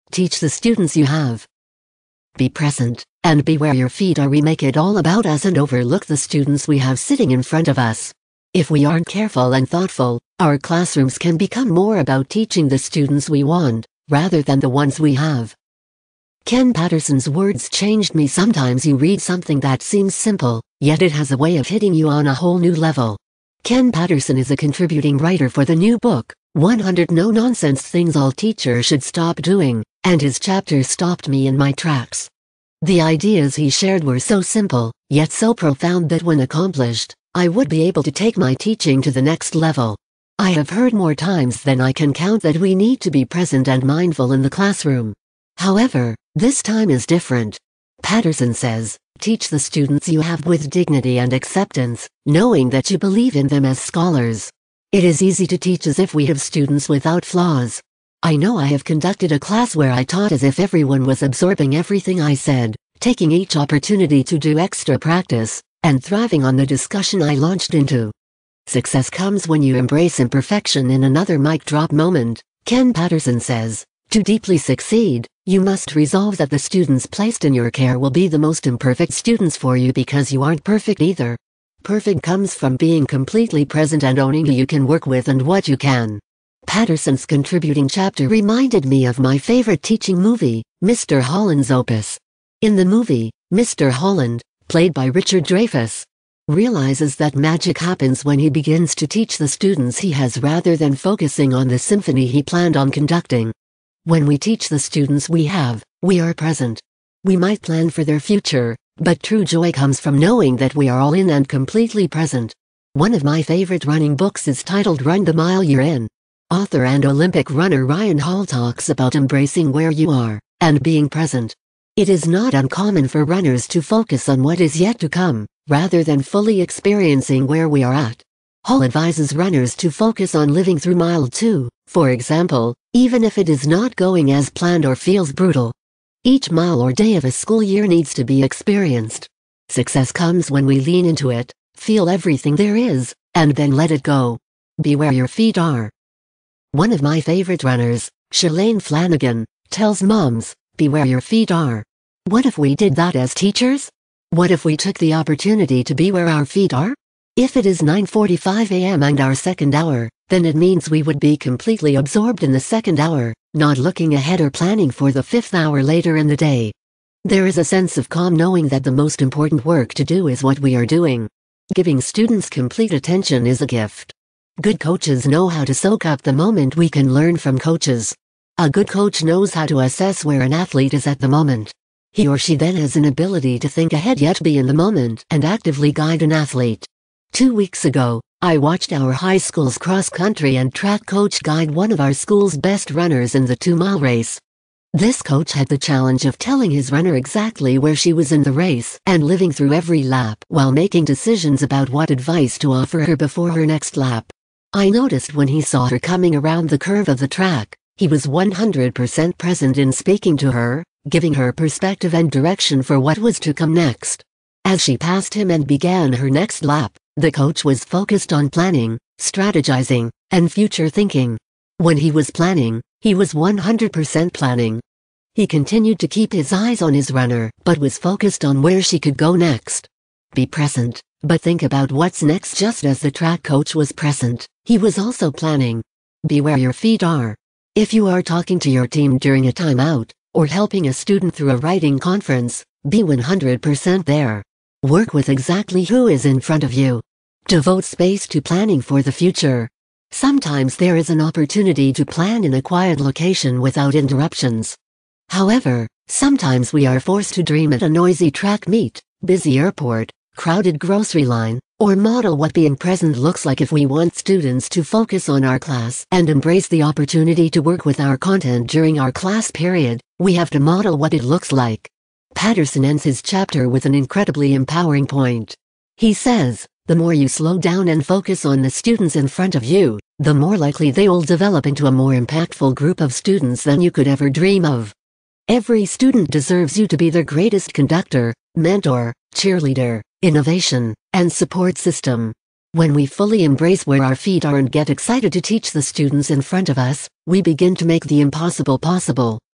Teach the students you have. Be present, and be where your feet are. We make it all about us and overlook the students we have sitting in front of us. If we aren't careful and thoughtful, our classrooms can become more about teaching the students we want, rather than the ones we have. Ken Patterson's words changed me. Sometimes you read something that seems simple, yet it has a way of hitting you on a whole new level. Ken Patterson is a contributing writer for the new book, 100 No-Nonsense Things All Teachers Should Stop Doing, and his chapter stopped me in my tracks. The ideas he shared were so simple, yet so profound that when accomplished, I would be able to take my teaching to the next level. I have heard more times than I can count that we need to be present and mindful in the classroom. However, this time is different. Patterson says, teach the students you have with dignity and acceptance, knowing that you believe in them as scholars. It is easy to teach as if we have students without flaws. I know I have conducted a class where I taught as if everyone was absorbing everything I said, taking each opportunity to do extra practice, and thriving on the discussion I launched into. Success comes when you embrace imperfection. In another mic drop moment, Ken Patterson says, to deeply succeed, you must resolve that the students placed in your care will be the most imperfect students for you because you aren't perfect either. Perfect comes from being completely present and owning who you can work with and what you can. Patterson's contributing chapter reminded me of my favorite teaching movie, Mr. Holland's Opus. In the movie, Mr. Holland, played by Richard Dreyfuss, realizes that magic happens when he begins to teach the students he has rather than focusing on the symphony he planned on conducting. When we teach the students we have, we are present. We might plan for their future, but true joy comes from knowing that we are all in and completely present. One of my favorite running books is titled Run the Mile You're In. Author and Olympic runner Ryan Hall talks about embracing where you are, and being present. It is not uncommon for runners to focus on what is yet to come, rather than fully experiencing where we are at. Hall advises runners to focus on living through mile 2, for example, even if it is not going as planned or feels brutal. Each mile or day of a school year needs to be experienced. Success comes when we lean into it, feel everything there is, and then let it go. Be where your feet are. One of my favorite runners, Shalane Flanagan, tells moms, be where your feet are. What if we did that as teachers? What if we took the opportunity to be where our feet are? If it is 9:45 a.m. and our second hour, then it means we would be completely absorbed in the second hour, not looking ahead or planning for the 5th hour later in the day. There is a sense of calm knowing that the most important work to do is what we are doing. Giving students complete attention is a gift. Good coaches know how to soak up the moment. We can learn from coaches. A good coach knows how to assess where an athlete is at the moment. He or she then has an ability to think ahead yet be in the moment and actively guide an athlete. 2 weeks ago, I watched our high school's cross-country and track coach guide one of our school's best runners in the 2-mile race. This coach had the challenge of telling his runner exactly where she was in the race and living through every lap while making decisions about what advice to offer her before her next lap. I noticed when he saw her coming around the curve of the track, he was 100% present in speaking to her, giving her perspective and direction for what was to come next. As she passed him and began her next lap, the coach was focused on planning, strategizing, and future thinking. When he was planning, he was 100% planning. He continued to keep his eyes on his runner, but was focused on where she could go next. Be present, but think about what's next. Just as the track coach was present, he was also planning. Be where your feet are. If you are talking to your team during a timeout, or helping a student through a writing conference, be 100% there. Work with exactly who is in front of you. Devote space to planning for the future. Sometimes there is an opportunity to plan in a quiet location without interruptions. However, sometimes we are forced to dream at a noisy track meet, busy airport, crowded grocery line, or model what being present looks like. If we want students to focus on our class and embrace the opportunity to work with our content during our class period, we have to model what it looks like. Patterson ends his chapter with an incredibly empowering point. He says, the more you slow down and focus on the students in front of you, the more likely they will develop into a more impactful group of students than you could ever dream of. Every student deserves you to be their greatest conductor, mentor, cheerleader, innovation, and support system. When we fully embrace where our feet are and get excited to teach the students in front of us, we begin to make the impossible possible.